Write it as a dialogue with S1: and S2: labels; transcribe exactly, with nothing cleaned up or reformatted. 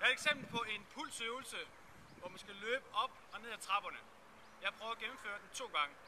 S1: er et eksempel på en pulsøvelse, hvor man skal løbe op og ned ad trapperne. Jeg prøver at gennemføre den to gange.